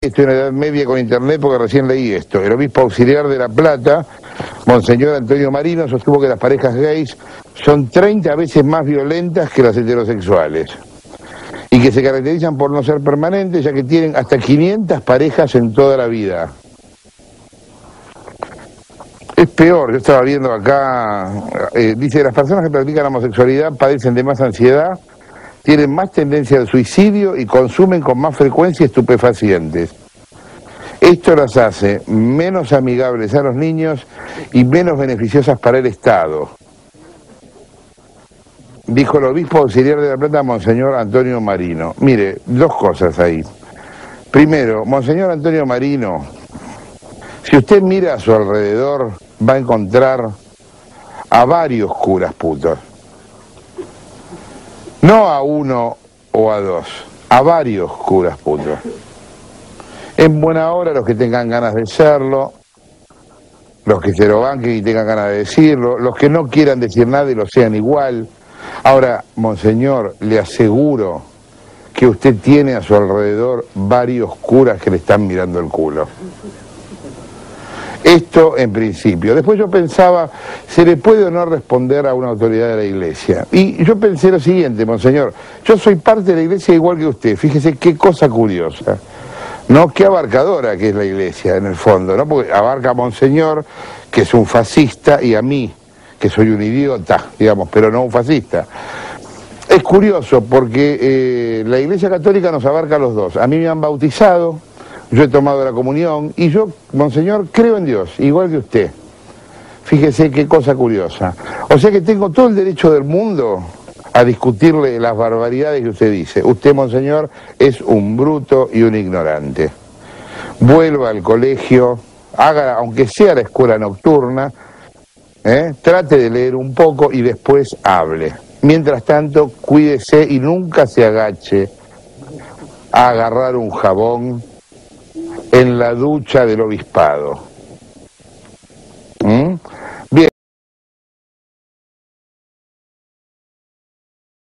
estoy en la Edad Media con internet porque recién leí esto. El obispo auxiliar de La Plata, Monseñor Antonio Marino, sostuvo que las parejas gays son 30 veces más violentas que las heterosexuales y que se caracterizan por no ser permanentes, ya que tienen hasta 500 parejas en toda la vida. Es peor, yo estaba viendo acá, dice, las personas que practican la homosexualidad padecen de más ansiedad, tienen más tendencia al suicidio y consumen con más frecuencia estupefacientes. Esto las hace menos amigables a los niños y menos beneficiosas para el Estado, dijo el obispo auxiliar de La Plata, Monseñor Antonio Marino. Mire, dos cosas ahí. Primero, Monseñor Antonio Marino, si usted mira a su alrededor, va a encontrar a varios curas putos. No a uno o a dos, a varios curas putos. En buena hora los que tengan ganas de serlo, los que se lo banquen y tengan ganas de decirlo, los que no quieran decir nada y lo sean igual. Ahora, Monseñor, le aseguro que usted tiene a su alrededor varios curas que le están mirando el culo. Esto en principio. Después yo pensaba, ¿se le puede o no responder a una autoridad de la Iglesia? Y yo pensé lo siguiente, Monseñor, yo soy parte de la Iglesia igual que usted, fíjese qué cosa curiosa, ¿no? Qué abarcadora que es la Iglesia en el fondo, ¿no? Porque abarca a Monseñor, que es un fascista, y a mí, que soy un idiota, digamos, pero no un fascista. Es curioso porque la Iglesia Católica nos abarca a los dos. A mí me han bautizado, yo he tomado la comunión y yo, Monseñor, creo en Dios, igual que usted. Fíjese qué cosa curiosa. O sea que tengo todo el derecho del mundo a discutirle las barbaridades que usted dice. Usted, Monseñor, es un bruto y un ignorante. Vuelva al colegio, haga, aunque sea la escuela nocturna, trate de leer un poco y después hable. Mientras tanto, cuídese y nunca se agache a agarrar un jabón en la ducha del obispado.